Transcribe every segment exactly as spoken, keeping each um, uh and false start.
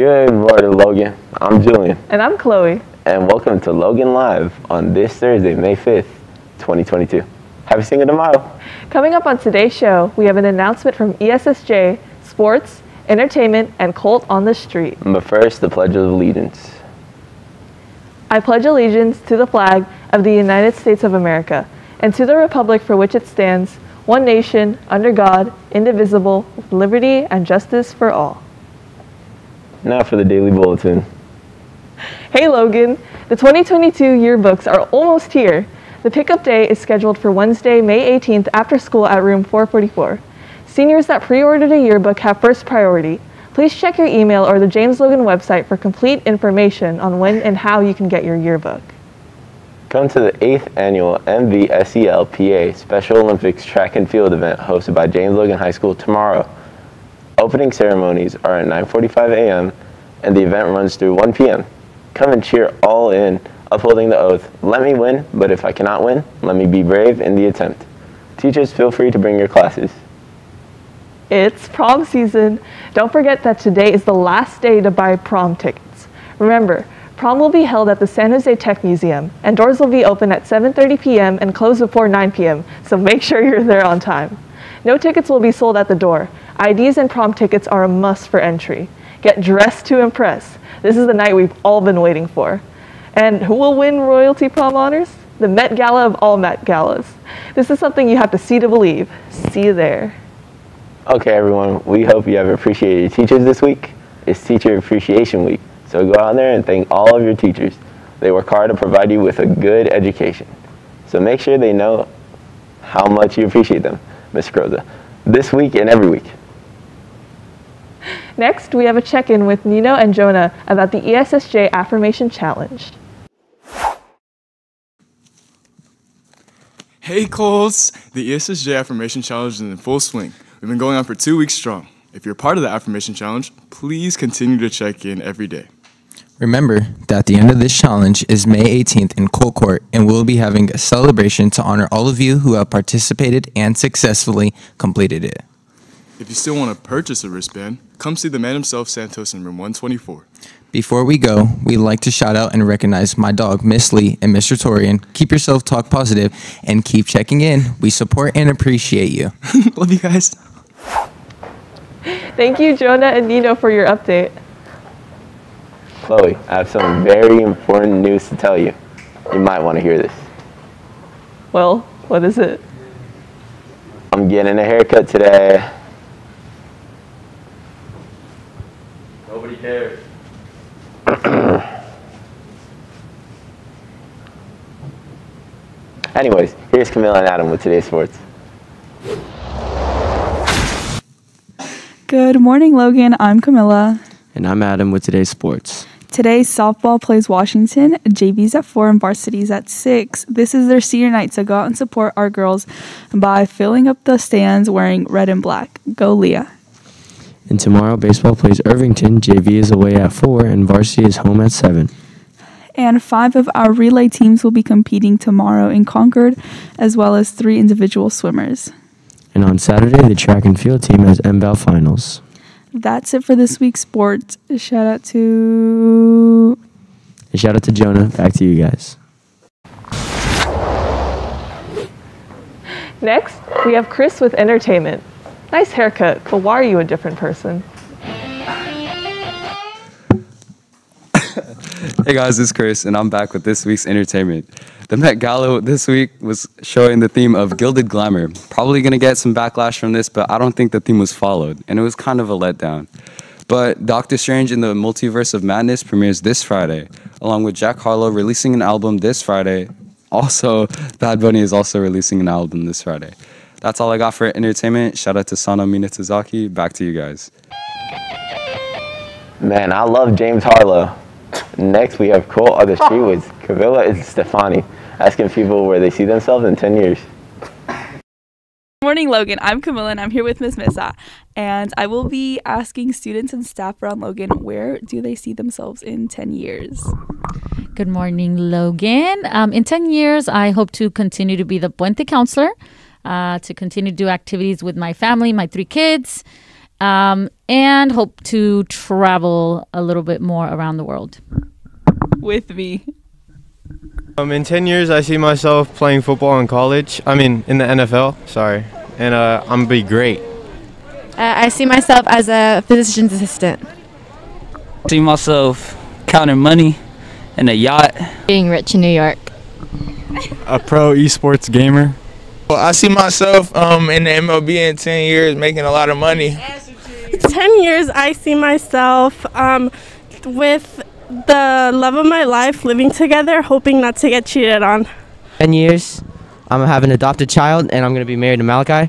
Good morning, Logan. I'm Julian. And I'm Chloe. And welcome to Logan Live on this Thursday, May fifth, twenty twenty-two. Happy Cinco de Mayo. Coming up on today's show, we have an announcement from E S S J, sports, entertainment, and Colt on the Street. But first, the Pledge of Allegiance. I pledge allegiance to the flag of the United States of America and to the republic for which it stands, one nation, under God, indivisible, with liberty and justice for all. Now for the Daily Bulletin. Hey Logan, the twenty twenty-two yearbooks are almost here. The pickup day is scheduled for Wednesday, May eighteenth after school at room four forty-four. Seniors that pre-ordered a yearbook have first priority. Please check your email or the James Logan website for complete information on when and how you can get your yearbook. Come to the eighth Annual M V S E L P A Special Olympics Track and Field event hosted by James Logan High School tomorrow. Opening ceremonies are at nine forty-five a m and the event runs through one p m Come and cheer all in, upholding the oath, let me win, but if I cannot win, let me be brave in the attempt. Teachers, feel free to bring your classes. It's prom season. Don't forget that today is the last day to buy prom tickets. Remember, prom will be held at the San Jose Tech Museum, and doors will be open at seven thirty p m and close before nine p m, so make sure you're there on time. No tickets will be sold at the door. I Ds and prom tickets are a must for entry. Get dressed to impress. This is the night we've all been waiting for. And who will win royalty prom honors? The Met Gala of all Met Galas. This is something you have to see to believe. See you there. Okay, everyone, we hope you have appreciated your teachers this week. It's Teacher Appreciation Week, so go out there and thank all of your teachers. They work hard to provide you with a good education. So make sure they know how much you appreciate them, Miz Croza, this week and every week. Next, we have a check-in with Nino and Jonah about the E S S J Affirmation Challenge. Hey Colts! The E S S J Affirmation Challenge is in full swing. We've been going on for two weeks strong. If you're part of the Affirmation Challenge, please continue to check in every day. Remember that the end of this challenge is May eighteenth in Colt Court, and we'll be having a celebration to honor all of you who have participated and successfully completed it. If you still want to purchase a wristband, come see the man himself, Santos, in room one twenty-four. Before we go, we'd like to shout out and recognize my dog, Miss Lee, and Mister Torian. Keep yourself talk positive and keep checking in. We support and appreciate you. Love you guys. Thank you, Jonah and Nino, for your update. Chloe, I have some very important news to tell you. You might want to hear this. Well, what is it? I'm getting a haircut today. Nobody cares. Anyways, here's Camilla and Adam with today's sports. Good morning, Logan. I'm Camilla. And I'm Adam with today's sports. Today, softball plays Washington. J V's at four and varsity's at six. This is their senior night, so go out and support our girls by filling up the stands wearing red and black. Go, Leah. And tomorrow, baseball plays Irvington. J V is away at four, and varsity is home at seven. And five of our relay teams will be competing tomorrow in Concord, as well as three individual swimmers. And on Saturday, the track and field team has M B A L finals. That's it for this week's sports. Shout out to... And shout out to Jonah. Back to you guys. Next, we have Chris with entertainment. Nice haircut, but why are you a different person? Hey guys, it's Chris, and I'm back with this week's entertainment. The Met Gala this week was showing the theme of Gilded Glamour. Probably going to get some backlash from this, but I don't think the theme was followed, and it was kind of a letdown. But Doctor Strange in the Multiverse of Madness premieres this Friday, along with Jack Harlow releasing an album this Friday. Also, Bad Bunny is also releasing an album this Friday. That's all I got for entertainment. Shout out to Sano Minatazaki. Back to you guys. Man, I love James Harlow. Next, we have Colt on the Street with Camilla and Stefani, asking people where they see themselves in ten years. Good morning, Logan. I'm Camilla, and I'm here with Miz Missa, and I will be asking students and staff around Logan, where do they see themselves in ten years? Good morning, Logan. Um, in ten years, I hope to continue to be the Puente counselor, uh, to continue to do activities with my family, my three kids, um, and hope to travel a little bit more around the world. With me. Um, in ten years, I see myself playing football in college. I mean, in the N F L, sorry. And uh, I'm going to be great. Uh, I see myself as a physician's assistant. I see myself counting money in a yacht. Being rich in New York. A pro esports gamer. Well, I see myself um, in the M L B in ten years making a lot of money. ten years, I see myself um, with the love of my life living together, hoping not to get cheated on. ten years, I'm going to have an adopted child and I'm going to be married to Malachi.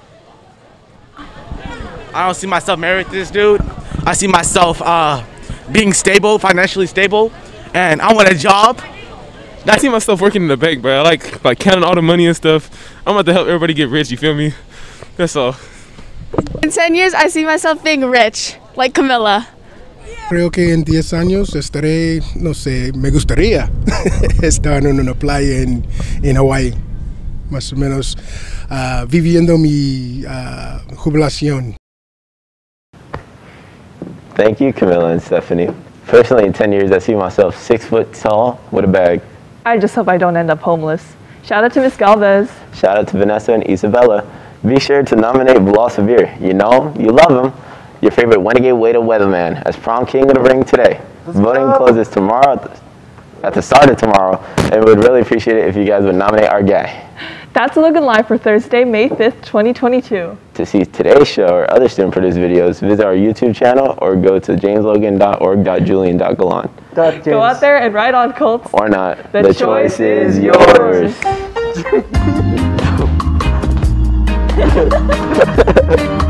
I don't see myself married to this dude. I see myself uh, being stable, financially stable, and I want a job. I see myself working in the bank, bro. I like like counting all the money and stuff. I'm about to help everybody get rich, you feel me? That's all. In ten years, I see myself being rich, like Camilla. Creo que en diez años estaré, no sé, me gustaría estar en una playa en, en Hawaii, más o menos uh, viviendo mi uh, jubilación. Thank you, Camilla and Stephanie. Personally, in ten years, I see myself six foot tall with a bag. I just hope I don't end up homeless. Shout out to Miss Galvez. Shout out to Vanessa and Isabella. Be sure to nominate Bilal Severe. You know him, you love him. Your favorite Renegade Waiter weatherman as prom king of the ring today. Let's Voting go. closes tomorrow at the, at the start of tomorrow, and we'd really appreciate it if you guys would nominate our guy. That's Logan Live for Thursday, May fifth, twenty twenty-two. To see today's show or other student-produced videos, visit our YouTube channel or go to james logan dot org dot julian dot galan. Go out there and ride on, Colts. Or not. The, the choice, choice is yours. yours.